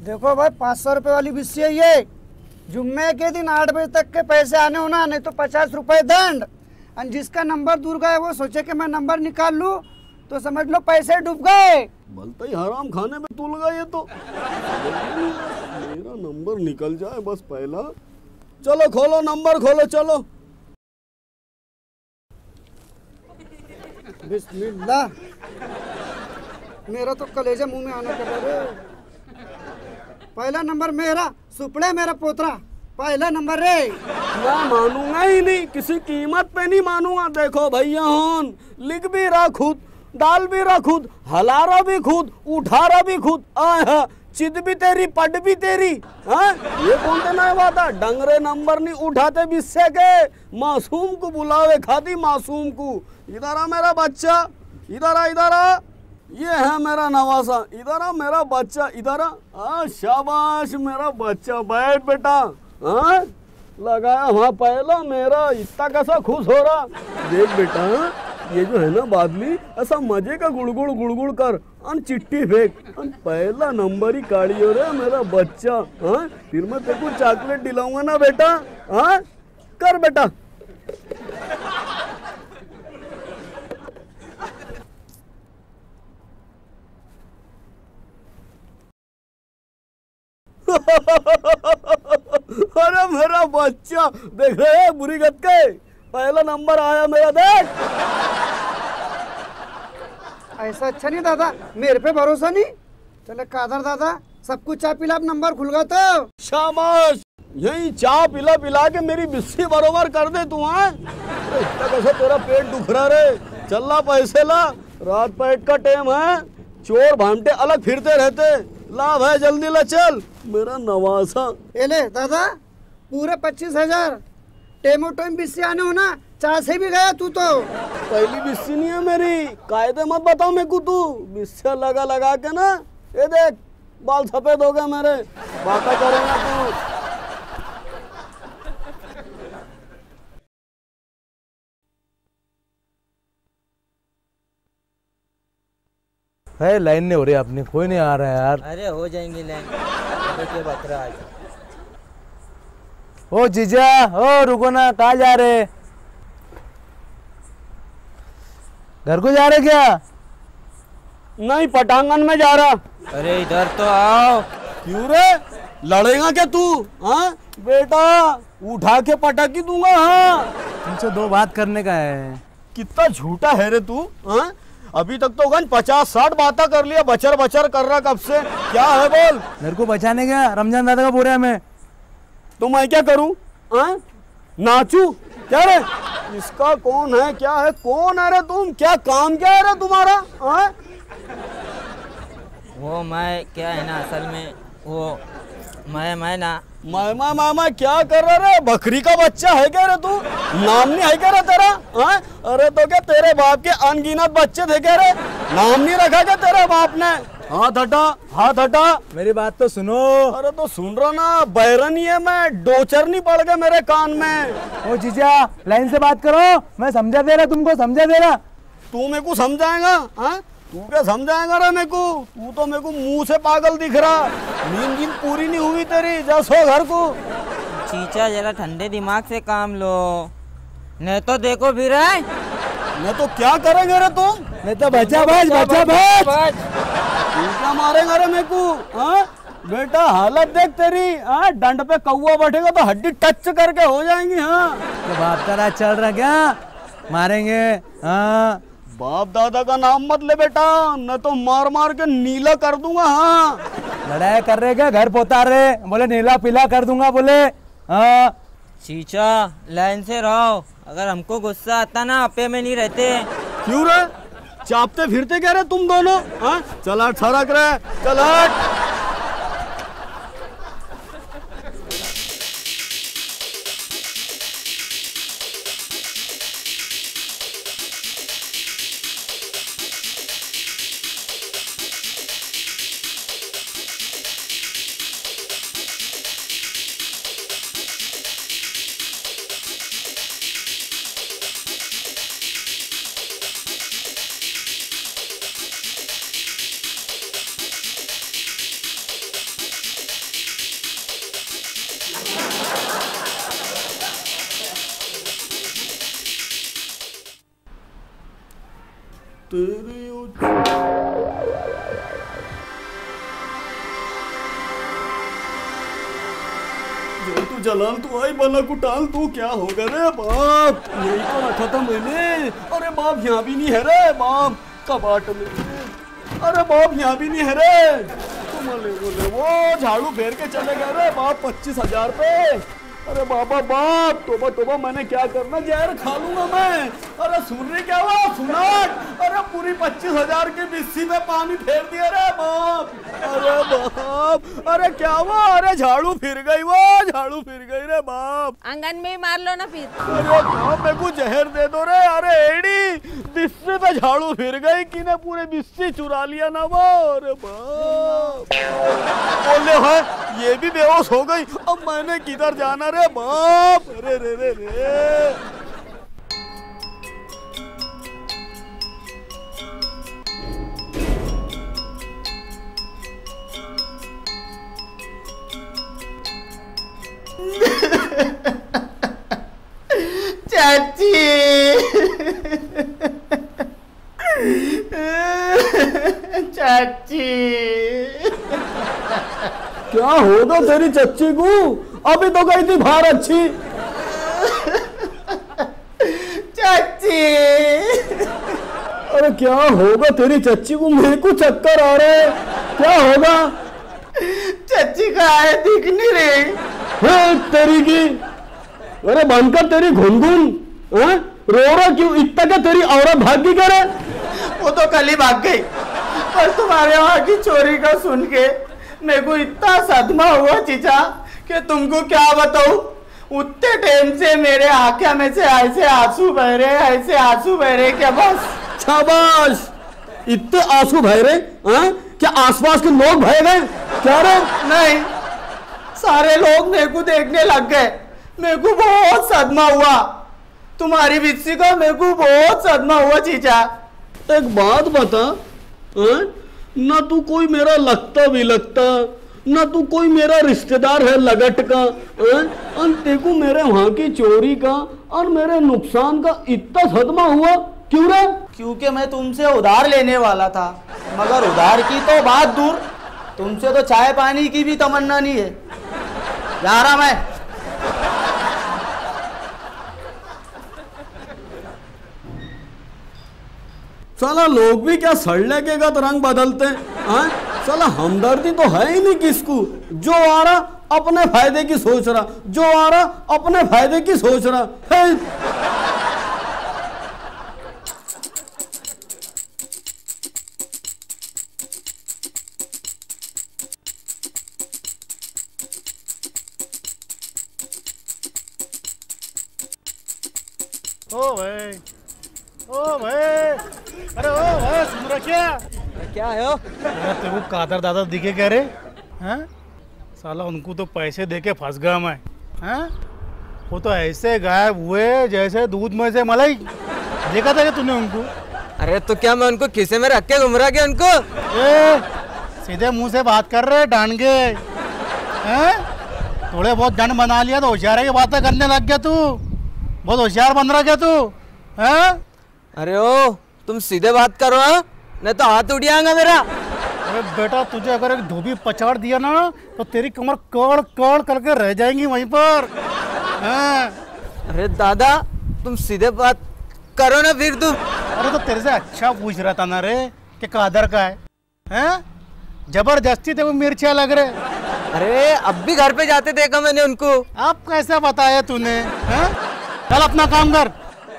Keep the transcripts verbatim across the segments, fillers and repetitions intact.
देखो भाई, पाँच सौ रुपये वाली बिस्सी है ये। जुम्मे के दिन आठ बजे तक के पैसे आने होना, नहीं तो पचास रुपए दंड। और जिसका नंबर दूर गए वो सोचे कि मैं नंबर निकाल लूँ तो समझ लो पैसे डूब गए। बोलता ही हराम खाने में तुल गया ये तो। मेरा नंबर निकल जाए बस पहला। चलो खोलो नंबर, खोलो चलो। बिस्मिल्लाह, मेरा तो कलेजा मुंह में आना कर रहा है। पहला नंबर मेरा, सुपड़े मेरा पोतरा, पहला नंबर रे। मैं मानूंगा ही नहीं, किसी कीमत पे नहीं मानूंगा। देखो भैया होन, लिख भी रहा खुद, डाल भी रहा खुद, हला रहा भी खुद, उठा रहा भी खुद। आह, चिद भी तेरी, पट भी तेरी। हाँ, ये कौन देना बात है? डंगरे नंबर नहीं उठाते बिस्से के, मासूम को बुलावे खाती मासूम को। इधर आ मेरा बच्चा, इधर आ, इधर आ। ये है मेरा नवासा, इधर आ मेरा बच्चा, इधर आ। शाबाश मेरा बच्चा, बैठ बेटा। हाँ, लगाया वहाँ पहला मेरा, इतना कैसा खुश हो रहा। देख बेटा, ये जो है ना बादली, ऐसा मजे का गुड़गुड़ गुड़गुड़ कर अन चिट्ठी फेंक, अन पहला नंबर ही काढ़ी हो रहा मेरा बच्चा। हाँ, फिर मैं तेरे को चॉकलेट दिलाऊंगा ना बेटा। हाँ, कर बेटा। अरे मेरा बच्चा, देख रहे बुरी गत के, पहला नंबर आया मेरा, देख। ऐसा अच्छा नहीं दादा, मेरे पे भरोसा नहीं। चले कादर दादा, सब कुछ चाय पिला, अब नंबर खुल गया तो। शाबाश, यही चाय पिला पिला के मेरी बिस्सी बरोबर कर दे तू। हाँ, कैसे तेरा पेट दुख रहा रे? चल ला पैसे ला, रात पैट का टाइम है, चोर भामटे अलग फिरते रहते। ला भाई जल्दी ला, चल मेरा नवासा। ए ले दादा, पूरे पच्चीस हजार टेमो टाइम बिस्सी आने हो ना, चार से भी गया तू तो। पहली बिस्सी नहीं है मेरी, कायदे मत बताओ मेरे को तू। बिस्सा लगा लगा के ना, ये देख बाल सफेद हो गए मेरे, बाका करेगा तू। है लाइन नहीं हो रही अपनी, कोई नहीं आ रहा है यार। अरे हो जाएंगी लाइन, क्या बात रहा आज। ओ जीजा, ओ रुको ना, कहाँ जा रहे? घर को जा रहे क्या? नहीं, पटांगन में जा रहा। अरे इधर तो आओ। क्यों रे, लड़ेगा क्या तू? हाँ बेटा, उठा के पटक ही दूंगा। हाँ, तुमसे दो बात करने का है। कितना झूठा है रे तू। हाँ, अभी तक तो गन पचास साठ बातें कर लिया, बचर बचर कर रहा कब से। क्या है बोल? मेरे को बचाने क्या रमजान दादा का बोरा में? तो मैं क्या करूं? हाँ, नाचू क्या रे? इसका कौन है, क्या है, कौन है रे तुम? क्या काम क्या है रे तुम्हारा? हाँ, वो मैं क्या है ना, असल में वो मैं मैं ना मामा मामा क्या कर रहा रे? बकरी का बच्चा है क्या रे तू? नाम नहीं है क्या रे तेरा? हाँ, अरे तो क्या तेरे बाप के अनगिनत बच्चे थे क्या रे? नाम नहीं रखा क्या तेरे बाप ने? हाथ हटा, हाथ हटा। मेरी बात तो सुनो। अरे तो सुन रहा ना, बैरन ही है मैं, डोचर नहीं पड़ गया मेरे कान में। ओ जीजा, लाइन से बात करो, मैं समझा दे रहा तुमको, समझा दे रहा। तू मेरे को समझाएगा? हाँ, तू क्या समझाएगा रे मेरे को? तू तो मेरे को मुंह से पागल दिख रहा। नींद नींद पूरी नहीं हुई तेरी, जा सो घर को। चीचा जरा ठंडे दिमाग से काम लो, नहीं तो देखो फिर है। मैं तो क्या करेंगे रे तुम? नहीं तो बचा बच, बचा बच। तू क्या मारेगा रे मेरे को? हाँ बेटा, हालत देख तेरी। हाँ, डंड पे कौवा बैठेगा तो हड्डी टच करके हो जाएंगी। हाँ, तो बाप तेरा चल रहा क्या? मारेंगे। हाँ, बाप दादा का नाम मत ले बेटा, न तो मार मार के नीला कर दूंगा। हाँ, लड़ाई कर रहे क्या? घर पोता रहे, बोले नीला पीला कर दूंगा बोले। हाँ, चीचा लाइन से रहो, अगर हमको गुस्सा आता ना आपे में नहीं रहते। क्यों रे, चापते फिरते क्या रे तुम दोनों? हाँ, चल हट, सड़क रहे, चल हट। तेरी तू जलाल तू आई बना कुटाल तू क्या होगा रे बाप, यही तो रखा था मैंने। अरे बाप यहाँ भी नहीं है रे बाप, कबाट में। अरे बाप यहाँ भी नहीं है रे। तुम ले बोले वो झाड़ू फेर के चले गए रे बाप पच्चीस हजार पे। अरे बाबा बाप, तोबा तोबा, मैंने क्या करना, जहर खा लूंगा मैं। अरे सुन रही क्या हुआ सुनाट, अरे पूरी पच्चीस हजार की बिस्सी में पानी फेर दिया रे बाप। अरे बाप, अरे क्या हुआ, अरे झाड़ू फिर गई, वो झाड़ू फिर गई रे बाप। आंगन में ही मार लो ना फिर। अरे बाप मेरे को जहर दे दो रे। अरे एड़ी बिस्सी पे झाड़ू फिर गई कि ने पूरे बिस्सी चुरा लिया ना वो। अरे बाप बोले है ये भी बेहोश हो गई, अब मैंने किधर जाना रे बाप। अरे रे रे रे चाची चाची क्या होगा तेरी चच्ची को, अभी तो गई थी बाहर अच्छी। चाची अरे क्या होगा तेरी चच्ची को, मेरे को चक्कर आ रहे हैं, क्या होगा। चाची का है दिख नहीं रही है तेरी की। अरे बनकर तेरी घुनघुन रो रहा क्यों, इतना क्या तेरी औरत भागी करे। वो तो कल ही भाग गई, पर तुम्हारे वहां की चोरी का सुन के मेरे को इतना सदमा हुआ चीचा कि तुमको क्या बताऊं। उतने टाइम से मेरे आंखें में से ऐसे आंसू बह रहे, ऐसे आंसू बह रहे क्या बस। शाबाश, इतने आंसू बह रहे हैं, क्या आसपास के लोग बह गए क्या रे। नहीं, सारे लोग मेरे को देखने लग गए। मेरे को बहुत सदमा हुआ, तुम्हारी बिस्सी का मेरे को बहुत सदमा हुआ चीचा। एक बात बता, है? ना तू कोई मेरा लगता भी लगता, ना तू कोई मेरा रिश्तेदार है लगट का, और तेको मेरे वहां की चोरी का और मेरे नुकसान का इतना सदमा हुआ क्यों रे। क्योंकि मैं तुमसे उधार लेने वाला था, मगर उधार की तो बात दूर, तुमसे तो चाय पानी की भी तमन्ना नहीं है। जा रहा मैं। साला लोग भी क्या सड़ने के गत रंग बदलते हैं। साला हमदर्दी तो है ही नहीं किसको, जो आ रहा अपने फायदे की सोच रहा, जो आ रहा अपने फायदे की सोच रहा है। ओ भाई, ओ भाई, अरे ओ भाई सुन रहा क्या क्या है वो? अरे तेरे को कादर दादा दिखे कह रहे हैं, साला उनको तो पैसे देके फंस गया मैं। हैं वो तो ऐसे गायब हुए जैसे दूध में से मलाई। देखा था क्या तूने उनको? अरे तो क्या मैं उनको खीसे में रख के घूम रहा क्या उनको? ए, सीधे मुंह से बात कर रहे डांगे हैं। थोड़े बहुत डंड बना लिया तो होशियार की बातें करने लग गया तू, बहुत होशियार बन रहा क्या तू हैं? अरे ओ तुम सीधे बात करो, नहीं तो हाथ उठ जाएगा मेरा। अरे बेटा तुझे अगर एक धोबी पछाड़ दिया ना तो तेरी कमर कड़ कड़ करके रह जाएंगी वहीं पर। हैं? अरे दादा तुम सीधे बात करो ना फिर तुम। अरे तो तेरे से अच्छा पूछ रहा था ना रे कि कादर का है, हैं? जबरदस्ती तेरे को मिर्चियाँ लग रहे। अरे अब भी घर पे जाते देखा मैंने उनको। अब कैसे बताया तूने? हैं? चल अपना काम कर।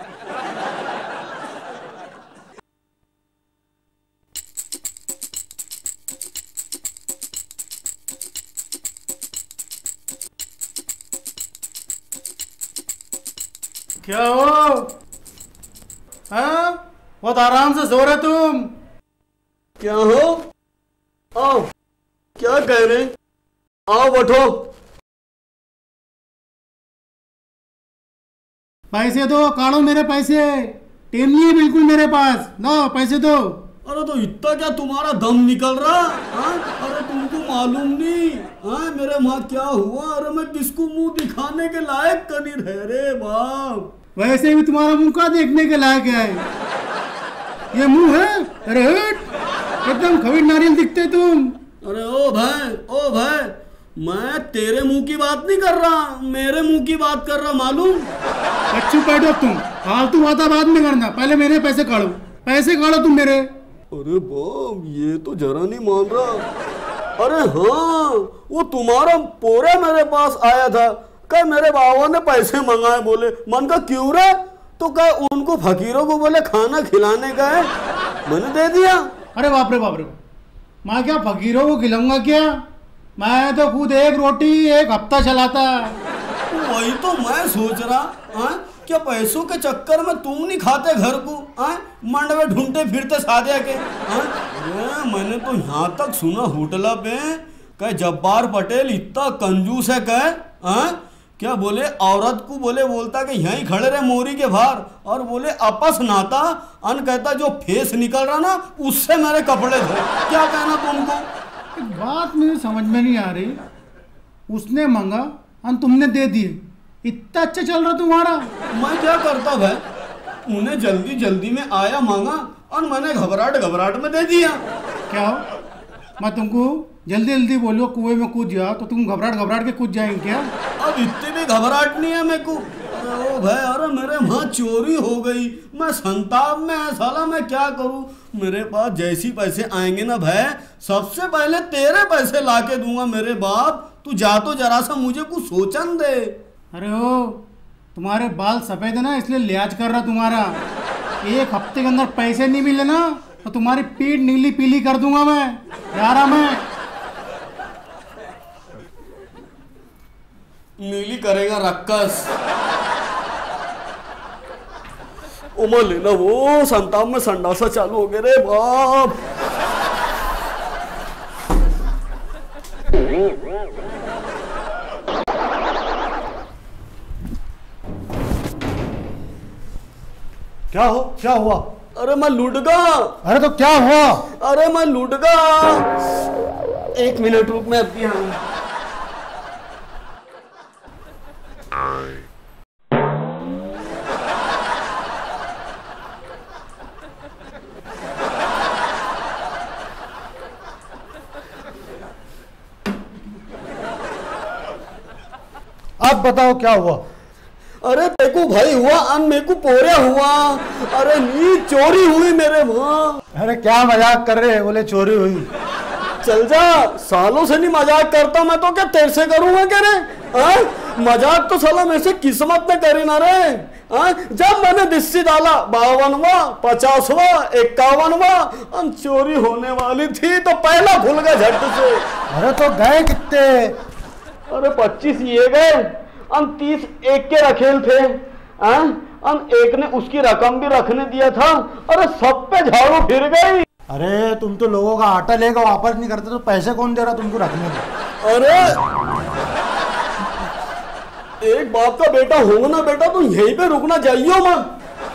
क्या हो? हाँ? बहुत आराम से सो रहे तुम। क्या हो? आओ, क्या कह रहे? आओ बैठो। पैसे दो, काढ़ो मेरे पैसे। टेम नहीं है बिल्कुल मेरे पास, लो पैसे दो। अरे तो इतना क्या तुम्हारा दम निकल रहा? हाँ? अरे तुमको मालूम नहीं हाँ मेरे वहां क्या हुआ? अरे मैं किसको मुंह दिखाने के लायक कहीं रह रे बाप। वैसे भी तुम्हारा मुंह का देखने के लायक है। ये मुंह है? अरे हट, एकदम खबीर नारियल दिखते तुम। अरे ओ भाई, ओ भाई, मैं तेरे मुंह की बात नहीं कर रहा, मेरे मुंह की बात कर रहा, मालूम? अच्छी बैठो तुम, फालतू बात बाद में करना, पहले मेरे पैसे काढ़ो, पैसे काढ़ो तुम मेरे। अरे बाप, ये तो जरा नहीं मान रहा। अरे हाँ, वो तुम्हारा पोरा मेरे पास आया था, कह मेरे बाबा ने पैसे मंगाए, बोले। मन का क्यों रे? तो कह उनको फकीरों को बोले खाना खिलाने का है, मैंने दे दिया। अरे बाप रे बाप रे, मैं क्या फकीरों को खिलाऊंगा क्या? मैं तो खुद एक रोटी एक हफ्ता चलाता। वही तो मैं सोच रहा, हाँ? क्या पैसों के चक्कर में तुम नहीं खाते घर को, हाँ? मंड में ढूंढते फिरते सादिया के, हाँ? अरे मैंने तो यहाँ तक सुना होटल पे कह जब्बार पटेल इतना कंजूस है, कह, हाँ? क्या बोले औरत को बोले बोलता कि यहीं खड़े रहे मोरी के बाहर, और बोले आपस नाता अन कहता जो फेस निकल रहा ना उससे मेरे कपड़े धो। क्या कहना तुमको? बात मुझे समझ में नहीं आ रही, उसने मांगा और तुमने दे दिए, इतना अच्छा चल रहा तुम्हारा। मैं क्या करता भाई, उन्हें जल्दी जल्दी में आया मांगा और मैंने घबराहट घबराहट में दे दिया। क्या हो? मैं तुमको जल्दी जल्दी बोलो कुएं में कूद जाओ तो तुम घबराहट घबराहट के कूद जाएंगे क्या? अब इतनी भी घबराहट नहीं है मेरे को। अरे ओ भाई, अरे मेरे वहाँ चोरी हो गई, मैं संताप में है साला, मैं क्या करूँ? मेरे पास जैसी पैसे आएंगे ना भाई, सबसे पहले तेरे पैसे ला के दूंगा मेरे बाप। तू जा तो जरा सा मुझे कुछ सोचन दे। अरे ओ, तुम्हारे बाल सफेद है ना इसलिए लिहाज कर रहा तुम्हारा। एक हफ्ते के अंदर पैसे नहीं मिले ना तो तुम्हारी पीठ नीली पीली कर दूंगा मैं। जा रहा मैं। नीली करेगा रक्कस। उमर लेना वो संताप में संडासा चालू हो गया रे बाप। क्या हो? क्या हुआ? अरे मैं लूट गया। अरे तो क्या हुआ? अरे मैं लूट गया। एक मिनट रुक, मैं अभी आऊं। अब बताओ क्या हुआ? अरे देखो भाई हुआ अन मेरे को पोरे हुआ। अरे नी चोरी हुई मेरे वहाँ। अरे क्या मजाक कर रहे हैं? बोले चोरी हुई। चल जा, सालों से नहीं मजाक करता मैं, तो क्या तेरे से करूंगा क्या रे? हाँ? मजाक तो साला मेरे से किस्मत ने करी ना रे। हाँ? जब मैंने दिस्सी डाला बावनवा पचासवा इक्यावनवा हम चोरी होने वाली थी तो पहला भूल गया झट से। अरे तो गए कितने? अरे पच्चीस ये गए, हम तीस एक के रखेल थे। हाँ? हम एक ने उसकी रकम भी रखने दिया था। अरे सब पे झाड़ू फिर गई। अरे तुम तो लोगों का आटा लेकर वापस नहीं करते तो पैसे कौन दे रहा तुमको रखने के? अरे एक बाप का बेटा हो ना बेटा, तो यहीं पे रुकना चाहिए मत।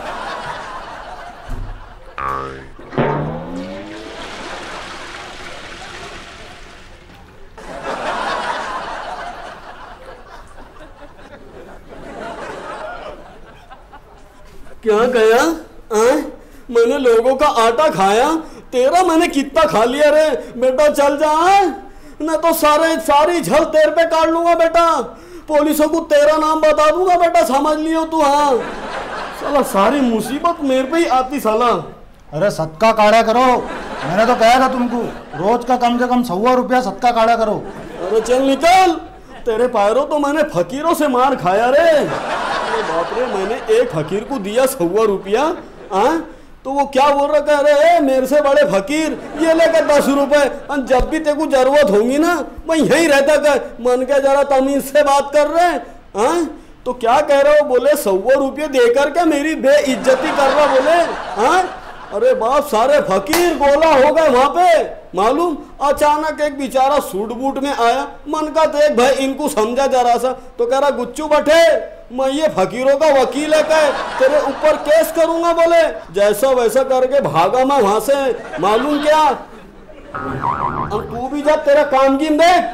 क्या गया? आ? मैंने लोगों का आटा खाया, तेरा मैंने कितना खा लिया रे बेटा। चल जा, न तो सारे सारी झल तेरे पे काट लूंगा बेटा। पुलिसों को तेरा नाम बता दूंगा बेटा, समझ लियो तू। हाँ साला सारी मुसीबत मेरे पे ही आती साला। अरे सदका काढ़ा करो, मैंने तो कहा था तुमको रोज का कम से कम सौ रुपया सदका काढ़ा करो। अरे चल निकल, तेरे पैरों तो मैंने फकीरों से मार खाया रे। अरे बाप रे, मैंने एक फकीर को दिया सौ रुपया। हाँ तो वो क्या बोल रहा, कह रहे है मेरे से बड़े फकीर, ये लेकर दस रुपए, जब भी तेको जरूरत होगी ना मैं यहीं रहता कर। मन के जरा तमीज से बात कर रहे हैं। हाँ तो क्या कह रहे हो? बोले सौ रुपये देकर के मेरी बेइज्जती कर रहा बोले। हाँ अरे बाप, सारे फकीर गोला हो गए वहां पे मालूम। अचानक एक बेचारा सूट बूट में आया, मन का देख भाई इनको समझा जरा सा, तो कह रहा गुच्चू बटे मैं ये फकीरों का वकील है, कह तेरे ऊपर केस करूंगा। बोले जैसा वैसा करके भागा मैं वहां से मालूम क्या। अब तू भी जा, तेरा काम गिन देख।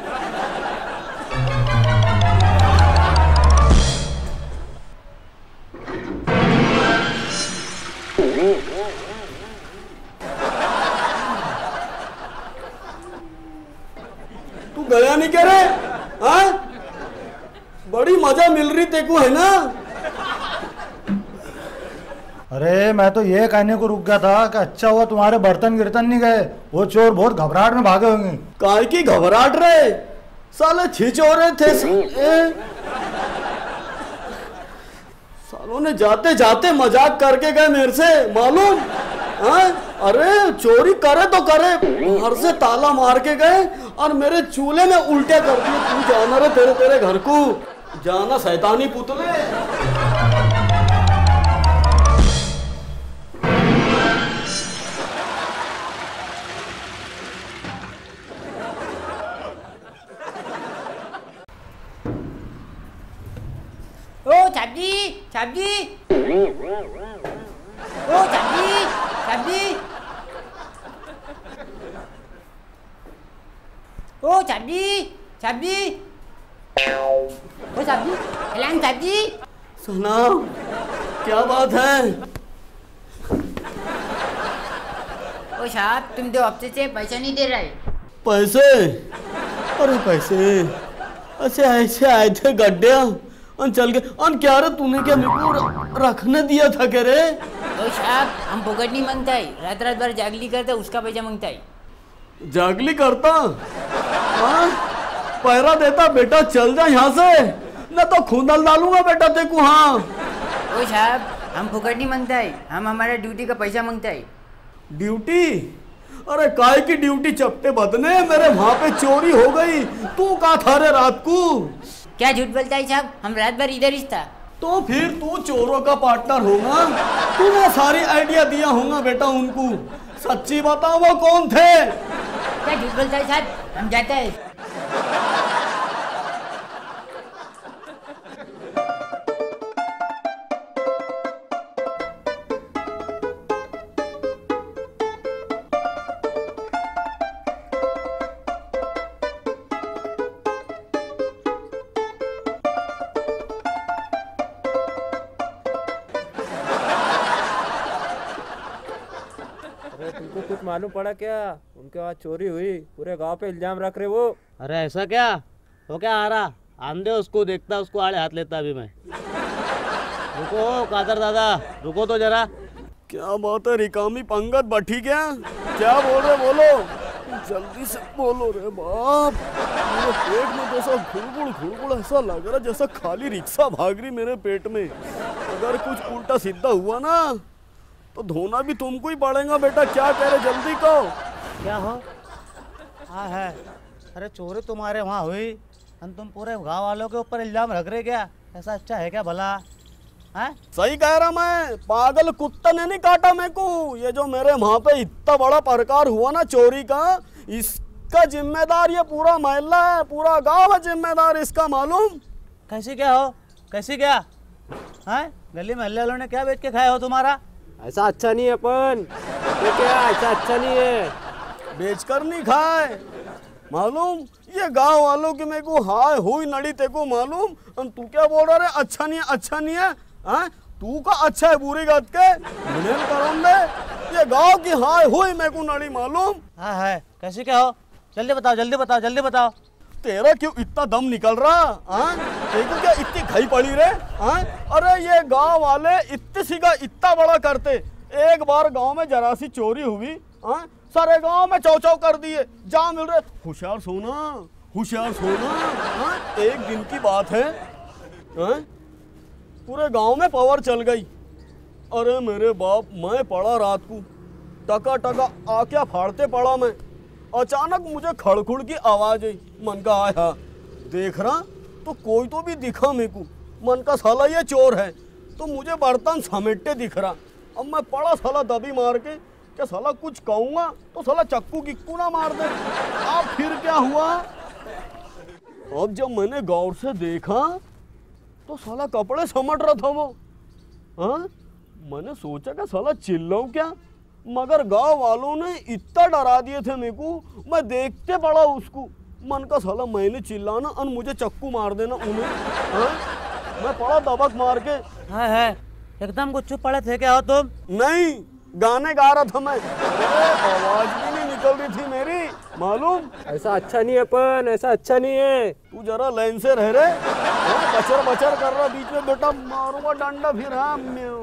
तू गया नहीं क्या रे? हाँ, बड़ी मजा मिल रही तेको है ना? अरे मैं तो ये कहने को रुक गया था कि अच्छा हुआ तुम्हारे बर्तन गिरतन नहीं गए, वो चोर बहुत घबराहट में भागे होंगे। काय की घबराहट रहे, साले छिचोरे थे साले। सालों ने जाते जाते मजाक करके गए मेरे से, मालूम? हाँ? अरे चोरी करे तो करे, घर से ताला मार के गए और मेरे चूल्हे में उल्टे कर दिए। तू जाना रे तेरे तेरे घर को, जाना शैतानी पुतले। ओ छापजी, छापजी, ओ छापजी, छापजी, ओ छापजी, छापजी, ओ छापजी, हेलांग छापजी। सना, क्या बात है? ओ साहब, तुम दो हफ्ते से पैसा नहीं दे रहे। पैसे? अरे पैसे ऐसे ऐसे आए थे गड्ढे और चल गए। और क्या रे, तूने क्या मेरे को रखने दिया था क्या रे? ओ साहब, हम पकड़ नहीं मांगता है, रात रात भर जागली करता, उसका पैसा मांगता है। जागली करता? हाँ, पैरा देता बेटा, चल जा यहाँ से, न तो खूंदल डालूंगा बेटा तेको। हाँ ओ साहब, हम पकड़ नहीं मांगता है, हम हमारा ड्यूटी का पैसा मांगता है। ड्यूटी? अरे काय की ड्यूटी चपटे बदने, मेरे वहां पे चोरी हो गई। तू कहाँ था रे रात को? क्या झूठ बोलता है साहब, हम रात भर इधर ही था। तो फिर तू चोरों का पार्टनर होगा, तूने सारी आइडिया दिया होगा बेटा उनको। सच्ची बताओ वो कौन थे? क्या झूठ बोलता है साहब, हम जाते हैं। तुमको कुछ मालूम पड़ा क्या? उनके वहाँ चोरी हुई, पूरे गांव पे इल्जाम रख रहे वो। अरे ऐसा क्या? तो क्या आ रहा, आमदे उसको देखता, उसको आड़े हाथ लेता अभी मैं। रुको कादर दादा, रुको तो जरा। क्या बात है रिकामी पंगत बैठी क्या? क्या बोल रहे बोलो, जल्दी से बोलो रे बाप। मेरे पेट में जैसा घुड़गुड़ घुड़गुड़ ऐसा लग रहा जैसा खाली रिक्शा भाग रही मेरे पेट में। अगर कुछ उल्टा सीधा हुआ ना तो धोना भी तुमको ही पड़ेगा बेटा। क्या कह रहे, जल्दी कहो। क्या हो? हाँ है, अरे चोरी तुम्हारे वहाँ हुई और तुम पूरे गांव वालों के ऊपर इल्जाम रख रहे क्या? ऐसा अच्छा है क्या भला? है? सही कह रहा मैं, पागल कुत्ता ने नहीं काटा मेरे को। ये जो मेरे वहाँ पे इतना बड़ा प्रकार हुआ ना चोरी का, इसका जिम्मेदार ये पूरा मोहल्ला है, पूरा गांव है जिम्मेदार इसका, मालूम? कैसे क्या हो, कैसे क्या? है? गली मोहल्ले वालों ने क्या बेच के खाया हो तुम्हारा? ऐसा अच्छा नहीं है अपन, तो क्या ऐसा अच्छा नहीं है। बेचकर नहीं खाए, मालूम? ये गांव वालों की मेरे को हाय हुई नड़ी तेको मालूम। और तू क्या बोल रहा है अच्छा नहीं है, अच्छा नहीं है? हाँ, तू का अच्छा है बुरी बात के मुनेल करूँ दे। ये गांव की हाय हुई मेरे को नड़ी, मालूम? हाँ है, कैसे क्या हो? जल्दी बताओ, जल्दी बताओ, जल्दी बताओ। तेरा क्यों इतना दम निकल रहा? हाँ, देखो क्या इतनी घई पड़ी रे? हाँ, अरे ये गांव वाले इतनी सी का इतना बड़ा करते। एक बार गांव में जरा सी चोरी हुई, हाँ, सारे गांव में चौ चौ कर दिए। जा मिल रहे, होशियार सोना, होशियार सोना। हाँ, एक दिन की बात है, हाँ, पूरे गांव में पावर चल गई। अरे मेरे बाप, मैं पड़ा रात को, टका टका आक्या फाड़ते पड़ा मैं। अचानक मुझे खड़खुड़ की आवाज आई। मन का आया, देख रहा तो कोई तो भी दिखा मेरे को। मन का साला ये चोर है, तो मुझे बर्तन समेटते दिख रहा। अब मैं पड़ा साला दबी मार के, क्या साला कुछ कहूँगा तो साला चक्कू किक्कू ना मार दे। अब फिर क्या हुआ, अब जब मैंने गौर से देखा तो साला कपड़े समट रहा था वो। हाँ, मैंने सोचा कि साला चिल्लाऊं क्या, मगर गांव वालों ने इतना डरा दिए थे मेरे को, मैं देखते पड़ा उसको। मन का साला मैंने चिल्लाना और मुझे चक्कू मार देना उन्हें। हाँ, मैं पड़ा दबक मार के। हाँ है, एकदम कुछ चुप पड़े थे क्या हो तुम? नहीं, गाने गा रहा था मैं। आवाज भी नहीं निकल रही थी मेरी। मालूम? ऐसा अच्छा नहीं है अपन, ऐसा अच्छा नहीं है। तू जरा लाइन से रह रे, बचर बचर कर रहा बीच में, बेटा मारूंगा डंडा फिर। हाँ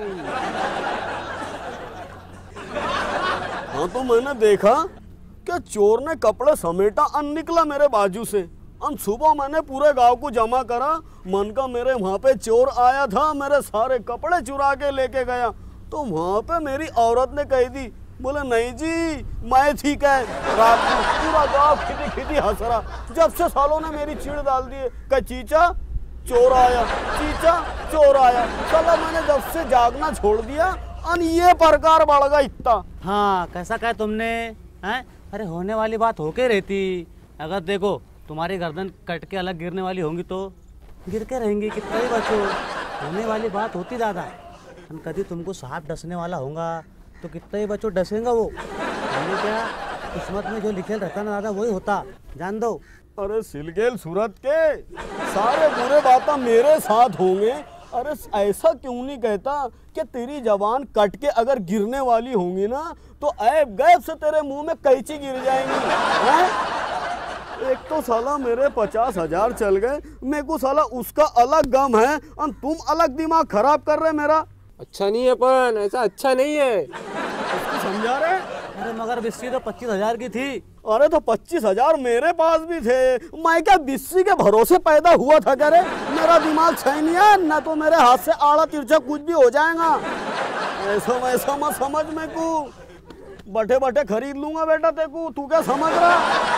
हाँ तो मैंने देखा कि चोर ने कपड़े समेटा अन निकला मेरे बाजू से। अन सुबह मैंने पूरे गांव को जमा करा, मन का मेरे वहाँ पे चोर आया था, मेरे सारे कपड़े चुरा के लेके गया। तो वहाँ पे मेरी औरत ने कही दी, बोले नहीं जी मैं ठीक है। रात को पूरा गांव खिदी खिदी हंस रहा। जब से सालों ने मेरी चीड़ डाल दी है कि चीचा चोर आया, चीचा चोर आया। साला मैंने जब से जागना छोड़ दिया अन ये प्रकार बढ़ गया इतना। हाँ कैसा कहा तुमने हैं? अरे होने वाली बात होके रहती। अगर देखो तुम्हारी गर्दन कट के अलग गिरने वाली होंगी तो गिर के रहेंगी, कितना ही बचो। होने वाली बात होती दादा। हम कभी तुमको सांप डसने वाला होगा तो कितना ही बचो डसेगा वो। हमने क्या किस्मत में जो लिखे रहता ना दादा वही होता, जान दो। अरे सिलगेल सूरत के सारे बुरे बातें मेरे साथ होंगे। अरे ऐसा क्यों नहीं कहता कि तेरी जवान कट के अगर गिरने वाली होंगी ना तो ऐब गैब से तेरे मुंह में कैंची गिर जाएंगी। है? एक तो साला मेरे पचास हजार चल गए, मेरे को साला उसका अलग गम है और तुम अलग दिमाग खराब कर रहे मेरा। अच्छा नहीं है अपन, ऐसा अच्छा नहीं है। समझा रहे? अरे मगर बिस्सी तो पच्चीस हजार की थी। अरे तो पच्चीस हजार मेरे पास भी थे। मैं क्या बिस्सी के भरोसे पैदा हुआ था क्या रे? मेरा दिमाग सही नहीं है ना, तो मेरे हाथ से आड़ा तिरछा कुछ भी हो जाएगा। ऐसा वैसा मत समझ, मेरे को बटे बटे खरीद लूंगा बेटा तेको। तू क्या समझ रहा?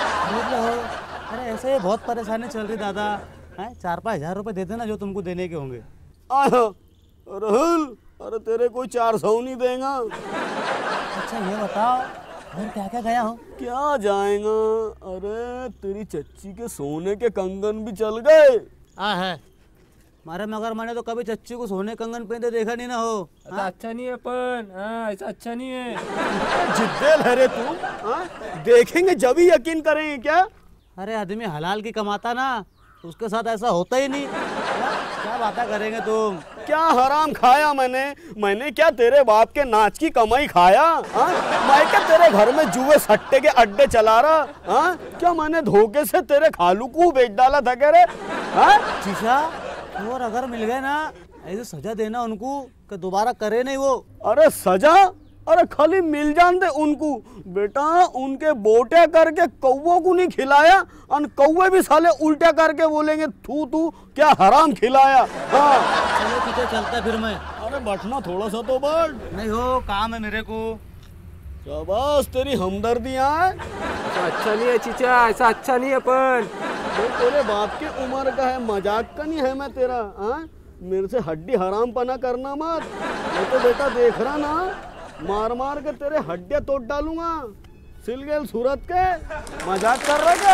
अरे ऐसे बहुत परेशानी चल रही दादा है। चार पाँच हजार रुपए दे देना जो तुमको देने के होंगे। राहुल अरे तेरे कोई चार सौ नहीं देगा। अच्छा ये बताओ और क्या क्या गया हो? क्या जाएगा? अरे तेरी चच्ची के सोने के कंगन भी चल गए। हाँ है मारे मगर मैंने तो कभी चच्ची को सोने कंगन पहनते देखा नहीं ना हो। ऐसा अच्छा नहीं है अपन। हाँ ऐसा अच्छा नहीं है। जिद्देल है रे तू। हाँ? देखेंगे जब ही यकीन करेंगे क्या? अरे आदमी हलाल की कमाता ना, उसके साथ ऐसा होता ही नहीं। क्या बातें करेंगे तुम? क्या हराम खाया मैंने? मैंने क्या तेरे बाप के नाच की कमाई खाया? हा? मैं क्या तेरे घर में जुए सट्टे के अड्डे चला रहा? हा? क्या मैंने धोखे से तेरे खालू को बेच डाला था क्या रे? शीशा और अगर मिल गए ना ऐसे सजा देना उनको कि दोबारा करे नहीं वो। अरे सजा? अरे खाली मिल जान दे उनको बेटा। उनके बोटे करके कौवों को नहीं खिलाया और कौवे भी साले उल्टा करके बोलेंगे थू तू क्या हराम खिलाया। हाँ चलो ठीक है चलता फिर मैं। अरे बैठना थोड़ा सा तो बैठ। नहीं हो काम है मेरे को। शाबाश तेरी हमदर्दियाँ है। ऐसा अच्छा नहीं है चीचा, ऐसा अच्छा नहीं है अपन। वो तेरे बाप की उम्र का है, मजाक का नहीं है मैं तेरा। हाँ मेरे से हड्डी हराम पना करना मत। मैं तो बेटा देख रहा ना मार मार के तेरे हड्डियां तोड़ डालूंगा। सिलगेल सूरत के मजाक कर रहा क्या?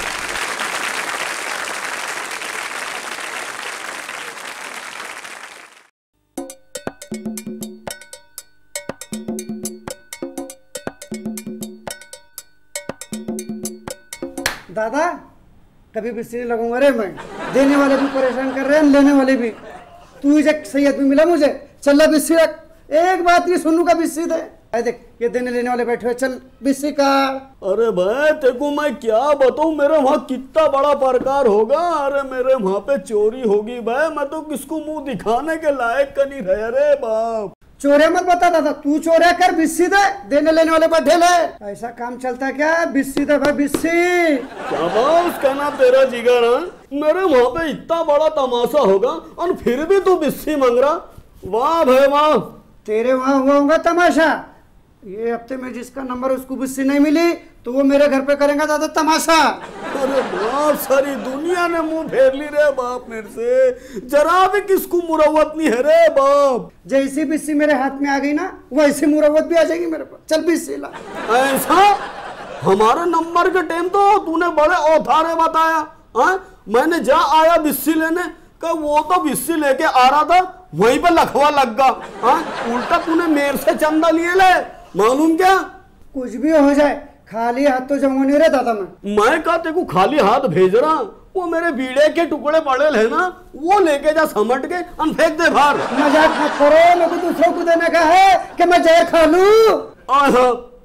दादा कभी बिस्सी नहीं लगूंगा रे मैं। देने वाले भी परेशान कर रहे हैं, लेने वाले भी। तू ही एक सही आदमी मिला मुझे। चल बिस्सी रख। एक बात ये सुनू का बिस्सी दे। अरे देख ये देने लेने वाले बैठे हुए, चल बिस्सी का। अरे भाई तेको मैं क्या बताऊं, मेरे वहाँ कितना बड़ा प्रकार होगा। अरे मेरे वहाँ पे चोरी होगी भाई, मैं तो किसको मुंह दिखाने के लायक का नहीं रहे रे बाप। चोरे मत बता दादा, तू चोरे कर, बिस्सी दे। देने लेने वाले बैठे ले। ऐसा काम चलता है क्या? बिस्सी दे भाई बिस्सी। क्या बात उसका नाम तेरा जिगर है? मेरे वहाँ पे इतना बड़ा तमाशा होगा और फिर भी तू बिस्सी मांग रहा। वाह भाई वाह। तेरे वहाँ हुआ होगा तमाशा। ये हफ्ते में जिसका नंबर उसको बिस्सी नहीं मिली तो वो मेरे घर पे करेगा दादा तमाशा। अरे बाप सारी दुनिया ने मुंह फेर ली रे बाप मेरे से। जरा भी किसको मुरवत नहीं है रे बाप। जैसी बिस्सी मेरे हाथ में आ गई ना वैसी मुरवत भी आ जाएगी मेरे पास। चल बिस्सी ला। ऐसा? हमारे नंबर के टाइम तो तूने बड़े औधारे बताया। हाँ मैंने जा आया बिस्सी लेने का, वो तो बिस्सी लेके आ रहा था वहीं पे लखवा लग गया। हाँ उल्टा तूने मेरे से चंदा लिए ले। मालूम क्या? कुछ भी हो जाए खाली हाथ तो जाऊंगा नहीं रे दादा मैं। मैं कहा तेको खाली हाथ भेज रहा। वो मेरे बीड़े के टुकड़े पड़े है ना, वो लेके जा समट के अन फेंक दे बाहर। मजाक मत करो, मेरे को दूसरों को देने का है कि मैं जहर खा लूं। हाँ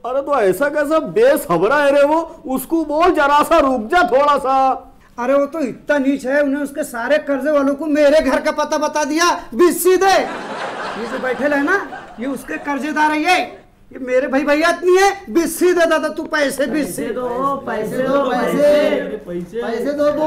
अरे तो ऐसा कैसा बेसब्रा है रे वो, उसको बोल जरा सा रुक जा थोड़ा सा। अरे वो तो इतना नीच है, उन्हें उसके सारे कर्जे वालों को मेरे घर का पता बता दिया, बिस्सी दे। ये जो बैठे है ना, ये उसके कर्जेदार है, ये ये मेरे भाई भैया नहीं है, बिस्सी दे दादा तू पैसे, बिस्सी दो पैसे दो पैसे पैसे दो दो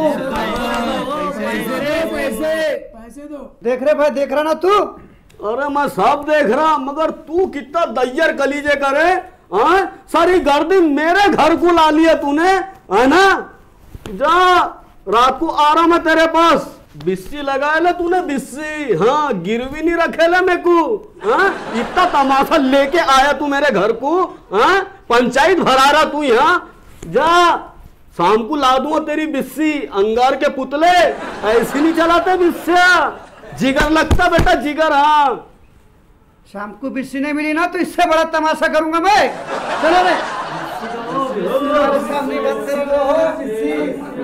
पैसे दो। देख रहे भाई, देख रहा ना तू? अरे मैं सब देख रहा, मगर तू कितना दैयर कलीजे करे, हाँ? सारी गर्दी मेरे घर को ला लिया तूने, है ना? जा रात को आराम है तेरे पास, बिस्सी लगाए ले तूने, बिस्सी, हाँ गिरवी नहीं रखे ले मेरे को, हाँ? इतना तमाशा लेके आया तू मेरे घर को, हाँ? पंचायत भरा रहा तू यहाँ, जा शाम को ला दूंगा तेरी बिस्सी, अंगार के पुतले ऐसे नहीं चलाते बिस्सिया, जिगर लगता बेटा जिगर। हाँ शाम को बिस्सी नहीं मिली ना तो इससे बड़ा तमाशा करूंगा मैं। चलो रे, सामने बात करेंगे हो बिस्सी।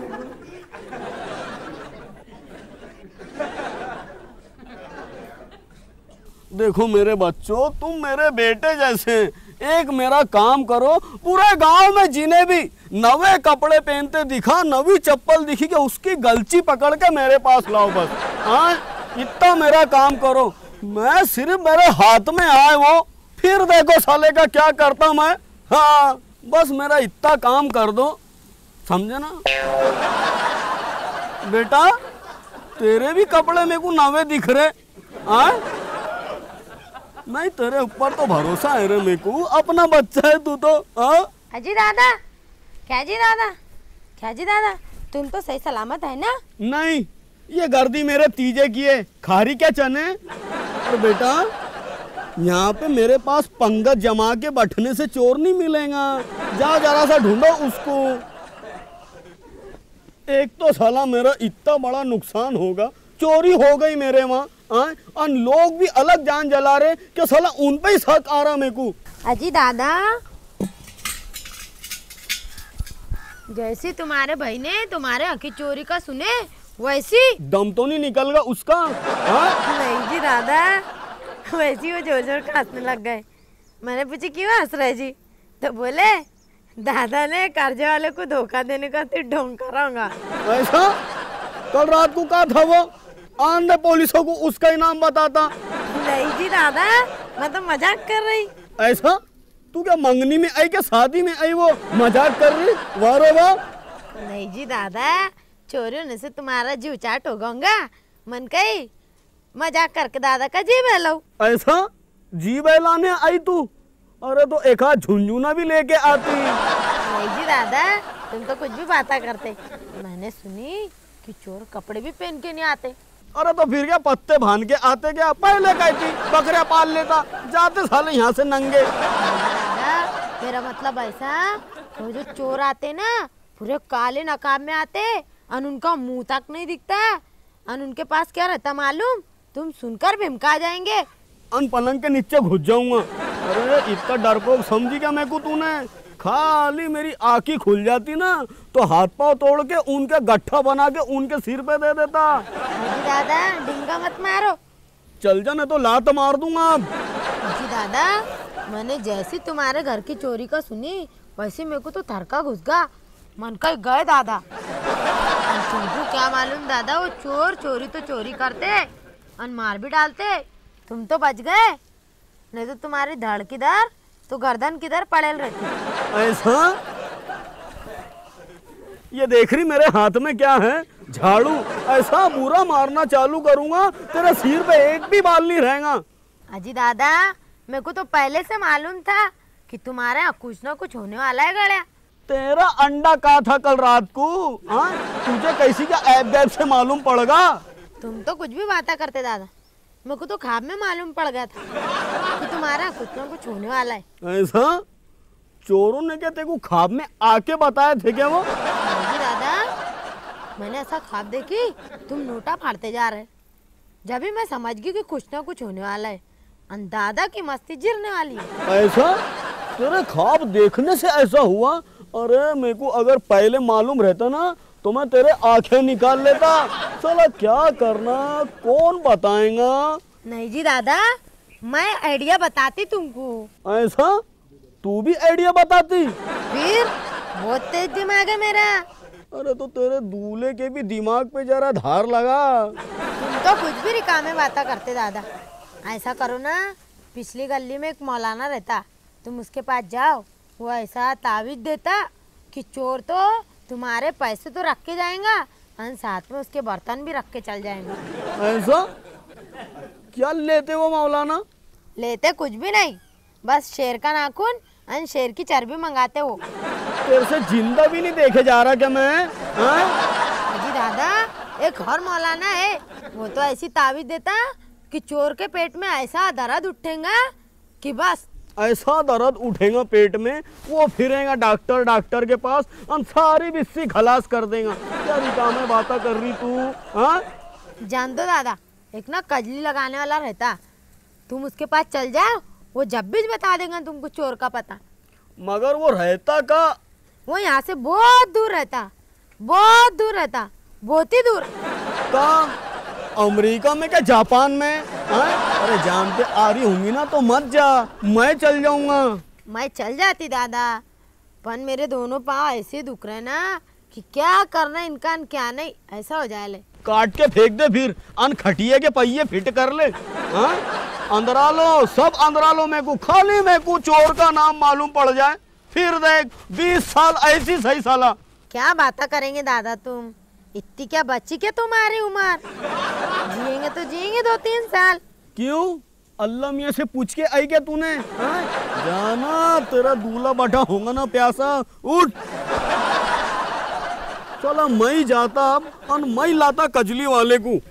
देखो मेरे बच्चों, तुम मेरे बेटे जैसे, एक मेरा काम करो, पूरे गांव में जिन्हें भी नवे कपड़े पहनते दिखा, नवी चप्पल दिखी कि उसकी गलची पकड़ के मेरे पास लाओ बस। हाँ इतना मेरा काम करो, मैं सिर्फ मेरे हाथ में आए वो, फिर देखो साले का क्या करता मैं। हाँ बस मेरा इतना काम कर दो, समझे ना बेटा? तेरे भी कपड़े मेरे को नवे दिख रहे, हाँ? नहीं तेरे ऊपर तो भरोसा है रे मेरे को, अपना बच्चा है तू तो। हाँ अजी दादा, क्या जी दादा, क्या जी दादा, तुम तो सही सलामत है ना? नहीं, ये गर्दी मेरे तीजे की है, खारी क्या चने। और बेटा यहाँ पे मेरे पास पंगत जमा के बैठने से चोर नहीं मिलेगा, जा जरा सा ढूंढो उसको। एक तो साला मेरा इतना बड़ा नुकसान होगा, चोरी हो गई मेरे वहाँ, और लोग भी अलग जान जला रहे कि साला उन पे ही शक आ रहा मेरे को। अजी दादा, जैसे तुम्हारे भाई ने तुम्हारे आँखी चोरी का सुने वैसी दम तो नहीं निकल गया उसका? हाँ? नहीं जी दादा, वैसी वो जोर जोर का हंसने लग गए। मैंने पूछी क्यों हंस रहे जी, तो बोले दादा ने कर्जे वाले को धोखा देने का तो ढोंग कराऊंगा। ऐसा? कल रात को कहा था वो, आंधे पुलिसों को उसका इनाम बताता। नहीं जी दादा, मैं तो मजाक कर रही। ऐसा? तू क्या मंगनी में आई क्या शादी में आई वो मजाक कर रही? वाह रे वाह। नहीं जी दादा, चोरी होने से तुम्हारा जीव चाट होगा, मन कही मजाक करके दादा का जी बहलाऊ। ऐसा? जी बहलाने आई तू? अरे तो एक आध झुंझुना भी लेके आती। नहीं जी दादा, तुम तो कुछ भी बातें करते। मैंने सुनी कि चोर कपड़े भी पहन के नहीं आते। अरे तो फिर क्या पत्ते भान के आते क्या? पहले कहती बकरिया पाल लेता, जाते साले यहाँ से नंगे। दादा मेरा मतलब ऐसा, वो जो चोर आते ना पूरे काले नकाब में आते, और उनका मुंह तक नहीं दिखता, और उनके पास क्या रहता मालूम? तुम सुनकर भिमका जाएंगे, अन पलंग के नीचे घुस जाऊंगा। अरे इतना डरपोक समझी क्या मेरे को तूने? खाली मेरी आँखी खुल जाती ना तो हाथ पांव तोड़ के उनके गट्ठा बना के उनके सिर पे दे देता। जी दादा डिंगा मत मारो। चल जा, नहीं तो लात मार दूंगा अब। जी दादा, मैंने जैसे तुम्हारे घर की चोरी का सुनी वैसे मेरे को तो थरका घुस गया, मन का गए दादा। तुमको क्या मालूम दादा, वो चोर चोरी तो चोरी करते और मार भी डालते, तुम तो बच गए, नहीं तो तुम्हारी धड़ किधर तो गर्दन किधर पड़ेल रहती। ऐसा? ये देख रही मेरे हाथ में क्या है? झाड़ू। ऐसा बुरा मारना चालू करूंगा तेरे सिर पे एक भी बाल नहीं रहेगा। अजी दादा, मेरे को तो पहले से मालूम था कि तुम्हारे यहाँ कुछ ना कुछ होने वाला है गड़िया। तेरा अंडा कहा था कल रात को? हाँ तुझे कैसी क्या ऐप गैप से मालूम पड़ेगा? तुम तो कुछ भी बातें करते दादा, मेरे को तो ख्वाब में मालूम पड़ गया था कि तुम्हारा कुछ ना कुछ होने वाला है। ऐसा? चोरों ने क्या तेरे को ख्वाब में आके बताया थे क्या वो? नहीं दादा, मैंने ऐसा ख्वाब देखी तुम नोटा फाड़ते जा रहे, जब भी मैं समझ गई कि कुछ ना कुछ होने वाला है, दादा की मस्ती जिरने वाली है। ऐसा? तेरे ख्वाब देखने से ऐसा हुआ? अरे मेरे को अगर पहले मालूम रहता ना तो मैं तेरे आंखें निकाल लेता। चलो क्या करना, कौन बताएगा? नहीं जी दादा, मैं आइडिया बताती तुमको। ऐसा? तू भी आइडिया बताती। फिर बहुत तेज दिमाग है मेरा। अरे तो तेरे दूल्हे के भी दिमाग पे जरा धार लगा। तुम तो कुछ भी रिकामे बातें करते दादा। ऐसा करो ना, पिछली गली में एक मौलाना रहता, तुम उसके पास जाओ, वो ऐसा तावीज देता कि चोर तो तुम्हारे पैसे तो रख के जाएगा और साथ में उसके बर्तन भी रख के चल जाएंगे। ऐसा क्या लेते वो मौलाना? लेते कुछ भी नहीं, बस शेर का नाखून और शेर की चर्बी मंगाते वो। तेरे से जिंदा भी नहीं देखे जा रहा क्या मैं? जी दादा, एक और मौलाना है, वो तो ऐसी तावीज देता कि चोर के पेट में ऐसा दर्द उठेगा कि बस। ऐसा दर्द उठेगा पेट में, वो फिरेगा डॉक्टर डॉक्टर के पास और सारी बिस्सी खलास कर देगा। क्या रिकामे बातें कर रही तू? हाँ जान दो दादा, एक ना कजली लगाने वाला रहता, तुम उसके पास चल जाओ, वो जब भी बता देगा तुमको चोर का पता। मगर वो रहता का? वो यहाँ से बहुत दूर रहता, बहुत दूर रहता, बहुत ही दूर। कहाँ? अमेरिका में क्या जापान में? हाँ? अरे जानते आ रही होंगी ना तो मत जा, मैं चल जाऊंगा। मैं चल जाती दादा, पर मेरे दोनों पाँव ऐसे दुख रहे ना कि क्या करना इनका क्या नहीं, ऐसा हो जाए। ले काट के फेंक दे फिर, अन खटिए के पहिए फिट कर ले। हाँ? अंदरा लो, सब अंदरा लो, मेरे को खाली मेरे को चोर का नाम मालूम पड़ जाए, फिर देख बीस साल ऐसी सही साला। क्या बातें करेंगे दादा तुम, इतनी क्या बच्ची क्या तुम्हारी उम्र, जिएंगे तो जिएंगे दो तीन साल। क्यों? अल्लाह मियाँ से पूछ के आई क्या तूने? हाँ? जाना तेरा दूल्हा बैठा होगा ना प्यासा, उठ। चला मैं जाता अब और मैं लाता कजली वाले को।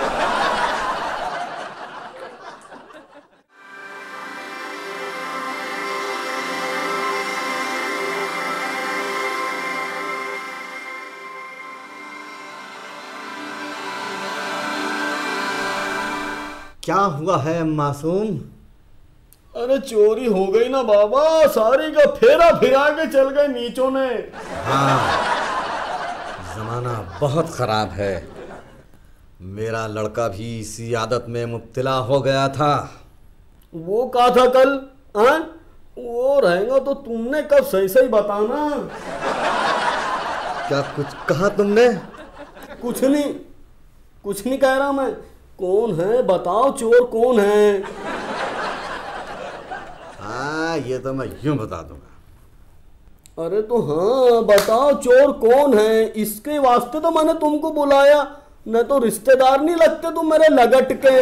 क्या हुआ है मासूम? अरे चोरी हो गई ना बाबा, सारी का फेरा फिरा के चल गए नीचों ने। हाँ, जमाना बहुत खराब है। मेरा लड़का भी इसी आदत में मुब्तला हो गया था। वो कहा था कल? हाँ? वो रहेगा तो तुमने कब सही सही बताना। क्या कुछ कहा तुमने? कुछ नहीं, कुछ नहीं कह रहा मैं। कौन है बताओ, चोर कौन है? हाँ, ये तो मैं यूं बता दूंगा। अरे तो हाँ बताओ चोर कौन है, इसके वास्ते तो मैंने तुमको बुलाया, न तो रिश्तेदार नहीं लगते तुम मेरे लगट के।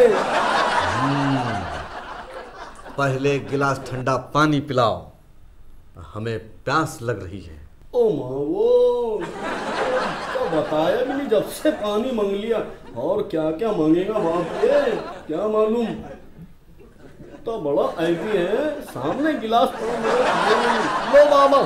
पहले एक गिलास ठंडा पानी पिलाओ, हमें प्यास लग रही है। ओ माँ, वो तो बताया भी नहीं, जब से पानी मांग लिया। और क्या क्या मांगेगा बाप रे, क्या मालूम। तो बड़ा आईपी है, सामने गिलास पड़ा। लो बाबा।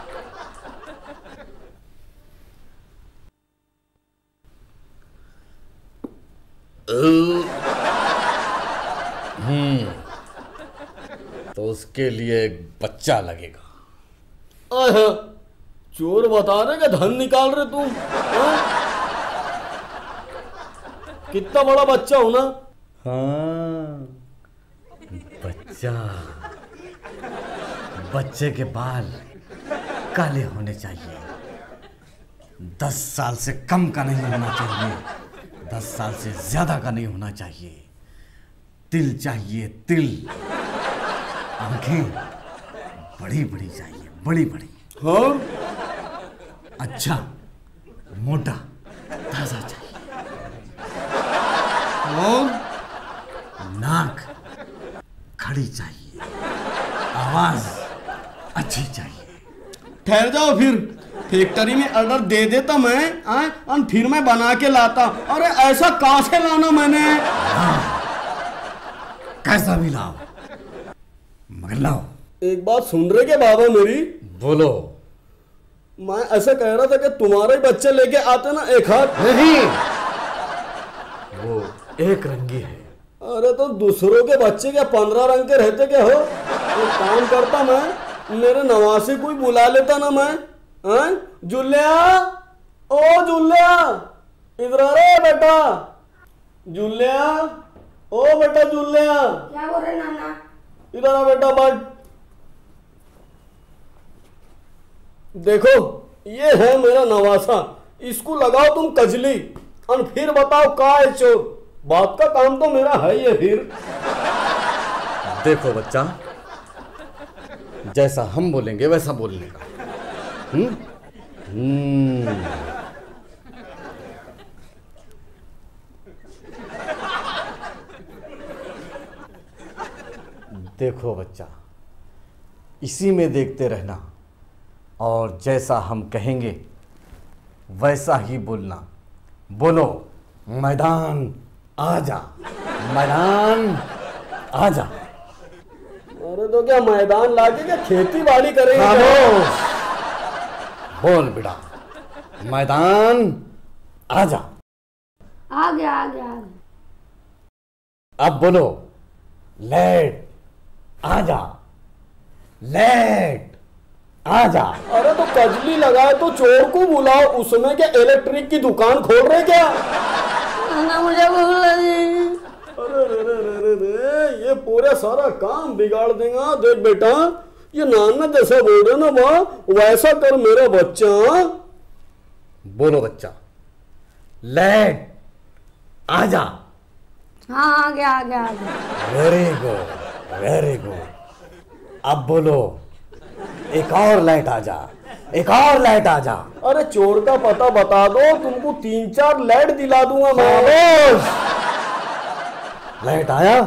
हम्म, तो उसके लिए एक बच्चा लगेगा। आह, चोर बता रहे कि धन निकाल रहे तुम? हाँ? कितना बड़ा बच्चा हो ना? हाँ, बच्चा। बच्चे के बाल काले होने चाहिए, दस साल से कम का नहीं होना चाहिए, दस साल से ज्यादा का नहीं होना चाहिए। तिल चाहिए, तिल। आंखें बड़ी बड़ी चाहिए, बड़ी बड़ी। हाँ? अच्छा, मोटा, ताजा चाहिए। और नाक खड़ी चाहिए, आवाज अच्छी चाहिए। ठहर जाओ, फिर फैक्ट्री में ऑर्डर दे देता मैं, आए, और फिर मैं बना के लाता। अरे ऐसा कहाँ से लाना मैंने? कैसा भी लाओ, मगर लाओ। एक बात सुन रहे के बाबा मेरी? बोलो। मैं ऐसा कह रहा था कि तुम्हारे बच्चे लेके आते ना एक हाथ। नहीं, वो एक रंगी है। अरे तो दूसरों के बच्चे क्या पंद्रह रंग के रहते क्या हो? एक काम करता मैं, मेरे नवासी कोई बुला लेता ना मैं। हाँ? जुल्लिया, ओ जुल्लिया, इधर आ रे बेटा। जुल्लिया, ओ बेटा जुल्लिया। क्या बोल रहे नाना? इधर आ बेटा, बैठ। देखो ये है मेरा नवासा, इसको लगाओ तुम कजली और फिर बताओ का है चोर। बात का काम तो मेरा है ये। फिर देखो बच्चा, जैसा हम बोलेंगे वैसा बोलने का। हम्म हम्म देखो बच्चा, इसी में देखते रहना और जैसा हम कहेंगे वैसा ही बोलना। बोलो मैदान आजा, मैदान आजा। अरे तो क्या मैदान लाके क्या खेती बाड़ी करेंगे? खामोश, बोल बेटा, मैदान आजा। आ गया आ गया आ गया। अब बोलो लेट आजा, लेट आजा। अरे तो कजली लगाए तो चोर को बुलाओ, उसमें क्या इलेक्ट्रिक की दुकान खोल रहे क्या? ना मुझे भूख लगी। अरे रे रे रे रे रे, ये पूरे सारा काम बिगाड़ देगा। देख बेटा, ये नाना जैसा बोल रहे ना वाह, वैसा कर मेरा बच्चा। बोलो बच्चा, लेट आजा। हाँ आ गया आ गया आ गया। Very good very good. अब बोलो एक और लाइट आजा, एक और लाइट आजा। अरे चोर का पता बता दो, तुमको तीन चार लाइट दिला दूंगा मैं। लाइट आया?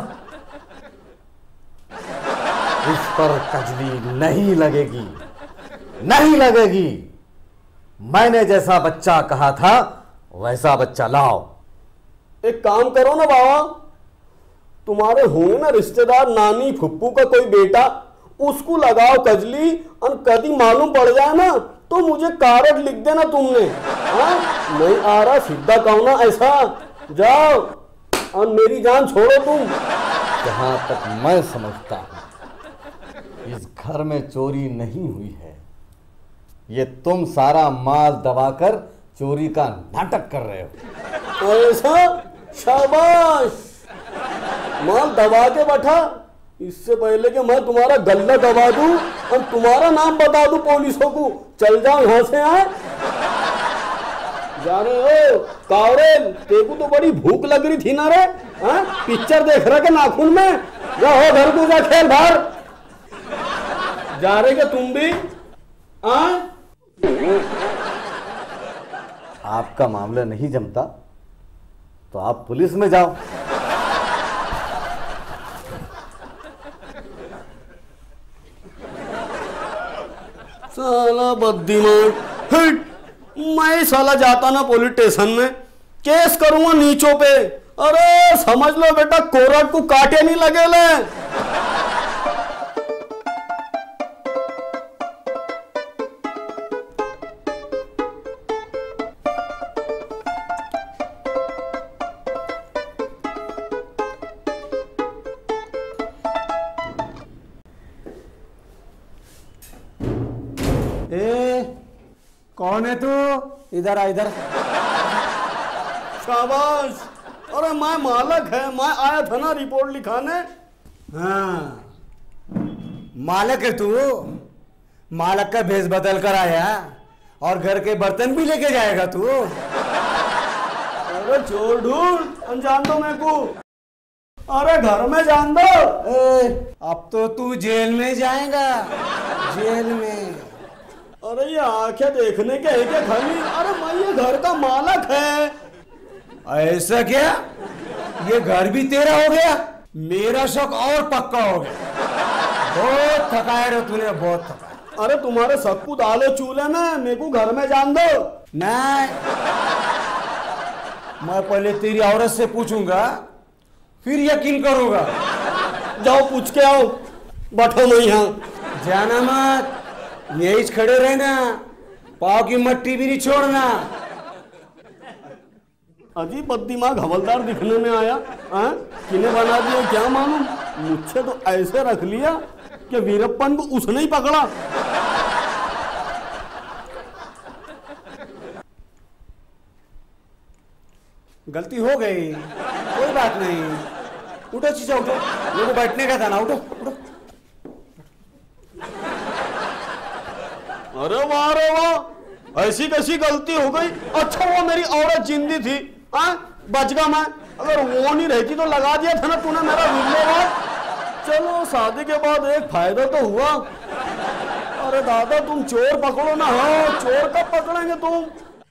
इस पर कजली नहीं लगेगी, नहीं लगेगी। मैंने जैसा बच्चा कहा था वैसा बच्चा लाओ। एक काम करो ना बाबा, तुम्हारे होंगे ना रिश्तेदार, नानी फुप्पू का कोई बेटा, उसको लगाओ कजली और कभी मालूम पड़ जाए ना तो मुझे कार्ड लिख देना तुमने। हाँ नहीं आ रहा सीधा कहो ना ऐसा। जाओ और मेरी जान छोड़ो तुम। जहां तक मैं समझता हूं इस घर में चोरी नहीं हुई है, ये तुम सारा माल दबाकर चोरी का नाटक कर रहे हो। ऐसा? शाबाश, माल दबा के बैठा। इससे पहले कि मैं तुम्हारा गल्ला दबा दूं और तुम्हारा नाम बता दूं पुलिसों को, चल जाओ यहाँ से। आए जा रहे हो कावरे, तेको तो बड़ी भूख लग रही थी ना रे? हाँ पिक्चर देख रहा के नाखून में? जाओ घर को जा, खेल बाहर। जा रहे क्या तुम भी? आ? आपका मामला नहीं जमता तो आप पुलिस में जाओ। साला बददिमाग, हिट। मैं साला जाता ना पुलिस स्टेशन में, केस करूंगा नीचों पे। अरे समझ लो बेटा, कोर्ट को काटे नहीं लगे ले। ए, कौन है तू? इधर आ इधर। शाबाश। अरे मैं मालक है, मैं आया था ना रिपोर्ट लिखाने। हाँ मालक है तू? मालक का भेष बदल कर आया और घर के बर्तन भी लेके जाएगा तू? अरे चोर ढूंढ, अनजान दो मेरे को। अरे घर में जान दो। ए, अब तो तू जेल में जाएगा, जेल में। अरे ये आंखें देखने के है क्या खाली? अरे मैं ये घर का मालक है। ऐसा क्या? ये घर भी तेरा हो गया? मेरा शक और पक्का हो गया। बहुत थकाया रे तूने, बहुत थकाया। अरे तुम्हारे सक्कू डालो चूल्हे में, मेरे को घर में जान दो। नहीं, मैं पहले तेरी औरत से पूछूंगा फिर यकीन करूंगा। जाओ पूछ के आओ, बैठो मैं यहाँ। जाना मत, यही खड़े रहना, पाव की मट्टी भी नहीं छोड़ना। अजीब बददिमाग हवलदार दिखने में आया। हाँ किन्हें बना दिया क्या मालूम, मुझसे तो ऐसे रख लिया कि वीरप्पन को उसने ही पकड़ा। गलती हो गई, कोई बात नहीं। उठो चीचा, उठो, मेरे को बैठने का था ना, उठो उठो। अरे वाह रे वाह, ऐसी कैसी गलती हो गई। अच्छा वो मेरी औरत जिंदी थी, हाँ बच गया मैं। अगर वो नहीं रहती तो लगा दिया था ना तूने मेरा वीडियो। चलो शादी के बाद एक फायदा तो हुआ। अरे दादा तुम चोर पकड़ो ना। हाँ चोर कब पकड़ेंगे तुम?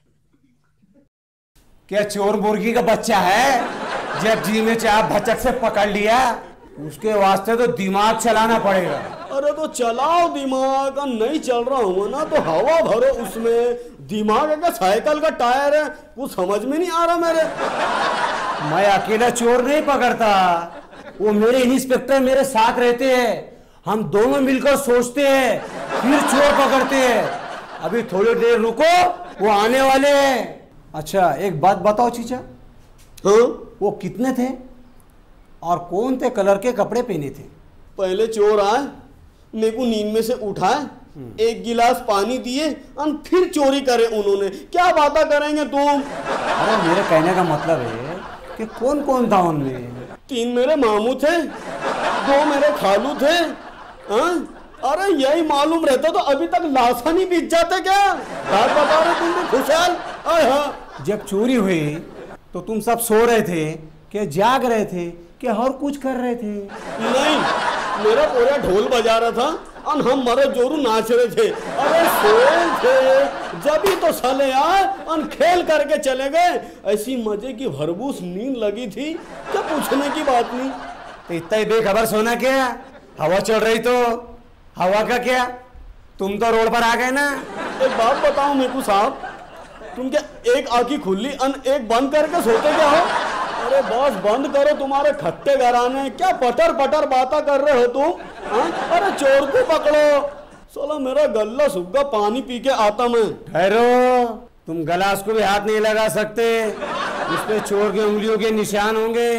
क्या चोर मुर्गी का बच्चा है? जब जी में चाह भचक से पकड़ लिया, उसके वास्ते तो दिमाग चलाना पड़ेगा। अरे तो चलाओ दिमाग, नहीं चल रहा हूँ ना तो हवा भरो उसमें। दिमाग है क्या साइकिल का टायर है? कुछ समझ में नहीं आ रहा मेरे। मैं अकेला चोर नहीं पकड़ता, वो मेरे इंस्पेक्टर मेरे साथ रहते हैं। हम दोनों मिलकर सोचते हैं फिर चोर पकड़ते हैं। अभी थोड़ी देर रुको, वो आने वाले हैं। अच्छा एक बात बताओ चीचा, हाँ वो कितने थे और कौन थे कलर के कपड़े पहने थे? पहले चोर आए, मेरे को नींद में से उठाए, एक गिलास पानी दिए और फिर चोरी करे उन्होंने। क्या बातें करेंगे तुम? अरे मेरे कहने का मतलब है कि कौन कौन था उनमें? तीन मेरे मामू थे, दो मेरे खालू थे। हाँ? अरे यही मालूम रहता तो अभी तक लाशा नहीं बीत जाते क्या? बात बता रहे तुम भी खुशहाल। हाँ जब चोरी हुई तो तुम सब सो रहे थे कि जाग रहे थे कि और कुछ कर रहे थे? नहीं, मेरा पूरा ढोल बजा रहा था और हम मरे जोरू नाच रहे थे। अरे सोए थे जब ही तो साले आए और खेल करके चले गए। ऐसी मजे की भरपूर नींद लगी थी, क्या पूछने की बात नहीं। तो इतना ही बेखबर सोना क्या? हवा चल रही तो हवा का क्या? तुम तो रोड पर आ गए ना। एक बात बताओ मेरे को साहब, तुम क्या एक आंखी खुली अन एक बंद करके सोते क्या हो? अरे बॉस बंद करो तुम्हारे खट्टे घराने, क्या पटर पटर बातें कर रहे हो तुम? हाँ? अरे चोर को पकड़ो। साला मेरा गला सूख गया, पानी पी के आता मैं। ठहरो, तुम गिलास को भी हाथ नहीं लगा सकते, उस पे चोर के उंगलियों के निशान होंगे।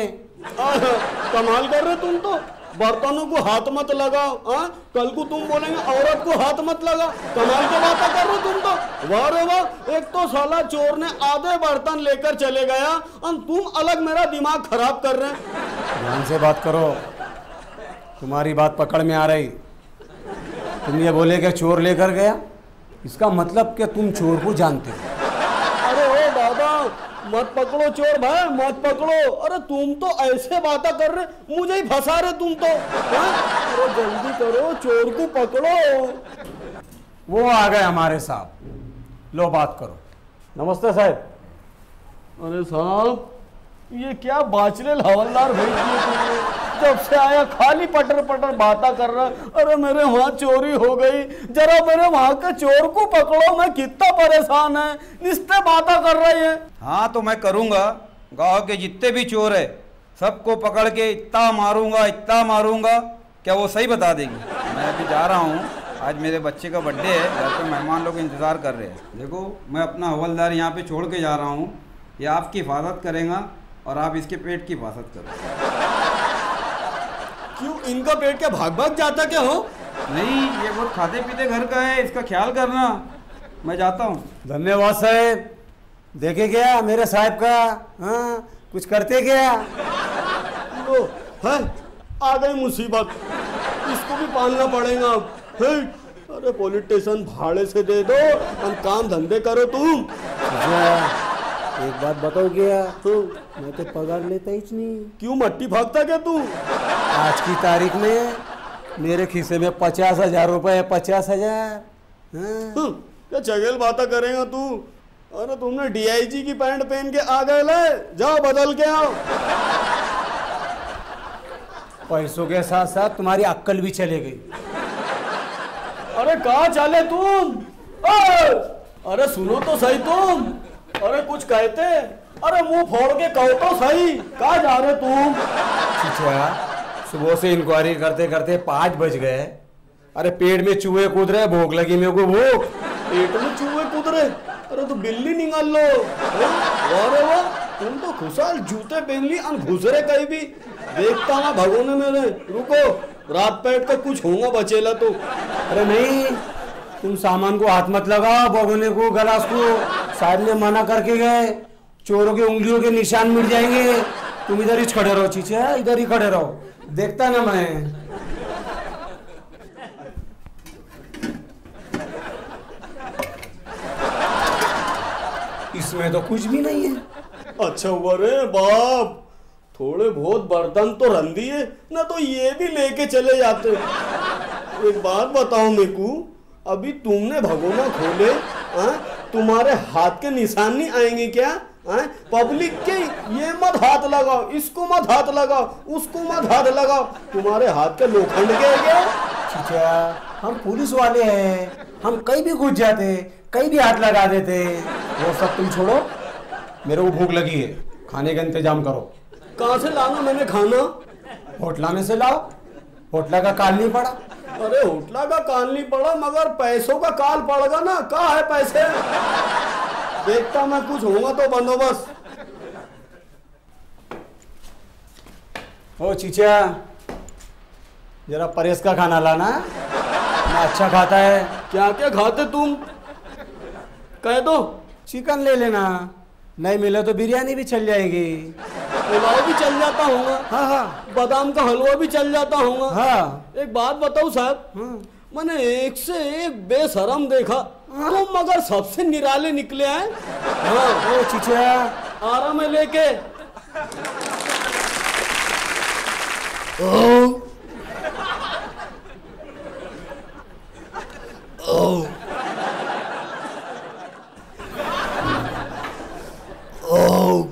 कमाल कर रहे तुम तो। बर्तनों को हाथ मत लगाओ, हाँ? कल को तुम बोलेंगे औरत को हाथ मत लगा। कमाल की बातें कर रहे तुम तो। वाह रे वाह, एक तो साला चोर ने आधे बर्तन लेकर चले गया और तुम अलग मेरा दिमाग खराब कर रहे हैं। ध्यान से बात करो, तुम्हारी बात पकड़ में आ रही। तुम ये बोले कि चोर लेकर गया, इसका मतलब कि तुम चोर को जानते हो। अरे ओ दादा मत पकड़ो चोर भाई, मत पकड़ो। अरे तुम तो ऐसे बातें कर रहे, मुझे ही फंसा रहे तुम तो। हाँ? अरे जल्दी करो, चोर को पकड़ो। वो आ गए हमारे साहब, लो बात करो। नमस्ते साहब। अरे साहब ये क्या बाचले हवलदार भेज दिए तुमने? जब से आया खाली पटर पटर बातें कर रहा। अरे मेरे वहाँ चोरी हो गई, जरा मेरे वहाँ के चोर को पकड़ो। मैं कितना परेशान है, निस्ते बातें कर रही है। हाँ तो मैं करूँगा, गाँव के जितने भी चोर है सबको पकड़ के इतना मारूंगा इतना मारूंगा, क्या वो सही बता देंगे? मैं अभी जा रहा हूँ, आज मेरे बच्चे का बर्थडे है, घर पे मेहमान लोग इंतज़ार कर रहे हैं। देखो मैं अपना हवलदार यहाँ पे छोड़ के जा रहा हूँ, ये आपकी हिफाजत करेगा और आप इसके पेट की हिफाजत करो। क्यों इनका पेट क्या भाग भाग जाता क्या हो? नहीं, ये बहुत खाते पीते घर का है, इसका ख्याल करना। मैं जाता हूँ। धन्यवाद साहब। देखे क्या मेरे साहब का? हाँ कुछ करते क्या? ओ, है आ गई मुसीबत, इसको भी पालना पड़ेगा अब। है? अरे पुलिस स्टेशन भाड़े से दे दो, हम काम धंधे करो तुम। एक बात बताओ क्या, तो मैं तो पगार लेता ही नहीं। क्यों मट्टी भागता क्या तू? आज की तारीख में मेरे खीसे में पचास हजार रुपए है। पचास हजार क्या चगेल बातें करेगा तू? अरे तुमने डी आई जी की पैंट पहन के आ गए ले, जाओ बदल के आओ। पैसों के साथ साथ तुम्हारी अक्ल भी चले गई। अरे कहाँ चले तुम? अरे सुनो तो सही तुम। अरे कुछ कहते? अरे मुंह फोड़ के कहो तो सही, कहाँ जा रहे तुम? अच्छा सुबह से इंक्वायरी करते करते पाँच बज गए। अरे पेट में चूहे कूद रहे, भूख लगी मेरे को। भूख पेट में चूहे कूद रहे? अरे तो बिल्ली निकाल लो। अरे वाह, तुम तो खुशहाल जूते पहन ली और घुस रहे कहीं भी। देखता हूँ भगोने मेरे। रुको, रात पैट का कुछ होगा बचेला तो। अरे नहीं, तुम सामान को हाथ मत लगाओ, भगोने को गिलास को साहब ने मना करके गए। चोरों के उंगलियों के निशान मिट जाएंगे। तुम इधर ही खड़े रहो चीचे, इधर ही खड़े रहो, देखता ना मैं। इसमें तो कुछ भी नहीं है। अच्छा हुआ रे बाप, थोड़े बहुत बर्तन तो रन दिए ना, तो ये भी लेके चले जाते। एक बात बताओ मेरे को, अभी तुमने भगोना खोले, आ? तुम्हारे हाथ के निशान नहीं आएंगे क्या? आ? पब्लिक के ये मत हाथ लगाओ, इसको मत हाथ लगाओ, उसको मत हाथ लगाओ, तुम्हारे हाथ के लोखंड के क्या? चीचा, हम पुलिस वाले हैं, हम कहीं भी घुस जाते, कहीं भी हाथ लगा देते। वो सब तुम छोड़ो, मेरे को भूख लगी है, खाने का इंतजाम करो। कहाँ से लाना मैंने खाना? होटला में से लाओ, होटला का काल नहीं पड़ा। अरे होटला का काल नहीं पड़ा, मगर पैसों का काल पड़ेगा ना। कहाँ है पैसे? देखता मैं, कुछ होगा तो बंदोबस्त। ओ चीचा, जरा परेश का खाना लाना, मैं अच्छा खाता है। क्या क्या खाते तुम? कह दो। चिकन ले लेना, नहीं मिले तो बिरयानी भी चल जाएगी। पुलाव भी चल जाता होगा। हाँ हाँ, बादाम का हलवा भी चल जाता होगा। हाँ। एक बात बताओ साहब, मैंने एक से एक बेशरम देखा, तुम तो मगर सबसे निराले निकले हैं। हाँ। ओ चीचा, आराम में लेके। ओ ओ ओ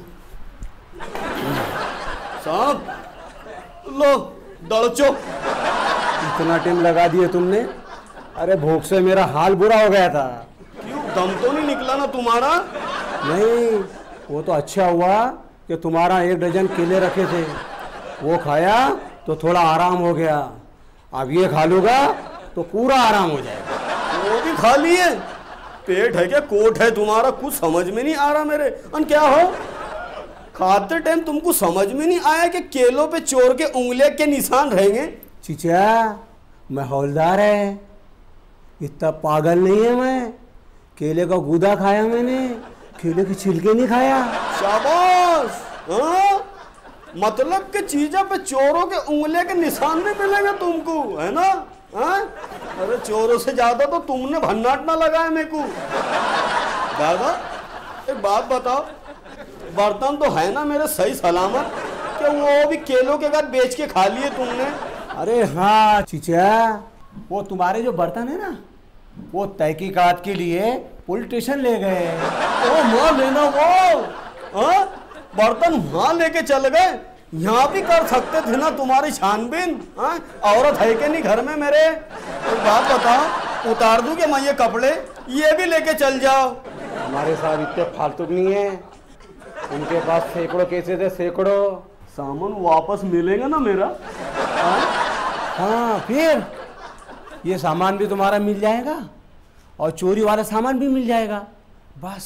साहब लो दड़चो। इतना टाइम लगा दिए तुमने? अरे भूख से मेरा हाल बुरा हो गया था। क्यों, दम तो नहीं निकला ना तुम्हारा? नहीं, वो तो अच्छा हुआ कि तुम्हारा एक डजन केले रखे थे, वो खाया तो थोड़ा आराम हो गया। अब ये खा लूंगा तो पूरा आराम हो जाएगा। वो भी खा लिए? पेट है क्या कोट है तुम्हारा? कुछ समझ में नहीं आ रहा मेरे। अन क्या हो, खाते टाइम तुमको समझ में नहीं आया कि केलों पे चोर के उंगलियों के निशान रहेंगे? चीचा, मैं हौलदार है, इतना पागल नहीं है मैं। केले का गूदा खाया मैंने, केले के छिलके नहीं खाया। शाबाश। हाँ? मतलब कि चीजों पे चोरों के उंगलियों के निशान नहीं मिलेंगे तुमको, है ना? हाँ? अरे चोरों से ज्यादा तो तुमने भन्नाट ना लगाया मेरे को। दादा एक बात बताओ, बर्तन तो है ना मेरे सही सलामत, कि वो भी केलों के बाद बेच के खा लिए तुमने? अरे हाँ चीचा, वो तुम्हारे जो बर्तन है ना, वो तहकीकात के लिए पुलिस स्टेशन ले गए। ओ माँ लेना वो, हाँ? बर्तन वहां लेके चल गए, यहाँ भी कर सकते थे ना तुम्हारी छानबीन। हाँ? औरत है कि नहीं घर में मेरे? एक बात बताओ, उतार दूं कि मैं ये कपड़े, ये भी लेके चल जाओ। हमारे साथ इतने फालतू नहीं है, उनके पास सैकड़ों केसे थे, सैकड़ों। सामान वापस मिलेगा ना मेरा? हाँ? हाँ, फिर ये सामान भी तुम्हारा मिल जाएगा और चोरी वाला सामान भी मिल जाएगा। बस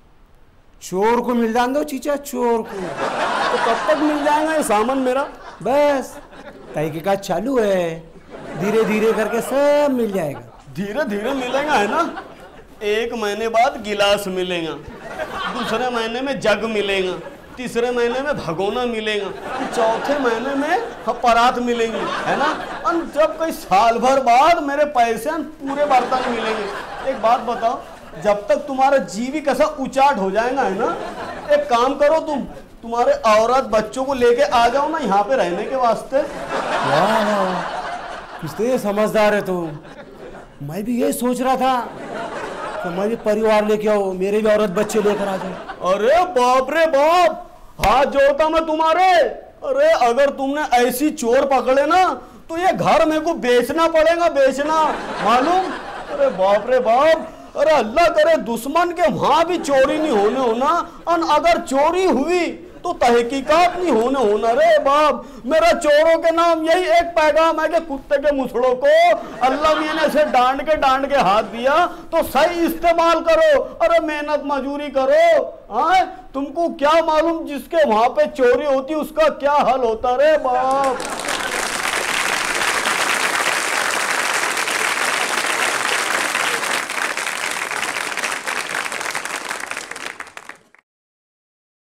चोर को मिल जान दो चीचा, चोर को। तो कब तक मिल जाएगा ये सामान मेरा? बस तहकीकात चालू है, धीरे धीरे करके सब मिल जाएगा। धीरे धीरे मिलेगा, है ना? एक महीने बाद गिलास मिलेगा, दूसरे महीने में जग मिलेगा, तीसरे महीने में भगोना मिलेगा, चौथे महीने में परात मिलेंगी, है ना? और जब कई साल भर बाद मेरे पैसे पूरे बर्तन मिलेंगे। एक बात बताओ, जब तक तुम्हारा जीवी कैसा उचाट हो जाएगा, है ना? एक काम करो, तुम तुम्हारे औरत बच्चों को लेके आ जाओ ना यहाँ पे रहने के वास्ते। वाह, कितने समझदार है तुम। मैं भी यही सोच रहा था कि मैं भी परिवार लेके आओ, मेरे भी औरत बच्चे लेकर आ जाओ। अरे बाप रे बाप, हाथ जोड़ता मैं तुम्हारे। अरे अगर तुमने ऐसी चोर पकड़े ना, तो ये घर मेरे को बेचना पड़ेगा, बेचना, मालूम? अरे बाप रे बाप। अरे अल्लाह करे दुश्मन के वहां भी चोरी नहीं होने होना, और अगर चोरी हुई तो तहकीकात नहीं होने होना। रे बाप, मेरा चोरों के नाम यही एक पैगाम है कि कुत्ते के मुसड़ों को अल्लाह मियां ने से डांट के डांट के हाथ दिया तो सही इस्तेमाल करो। अरे मेहनत मजूरी करो। हाँ, तुमको क्या मालूम जिसके वहां पे चोरी होती उसका क्या हाल होता। रे बाप।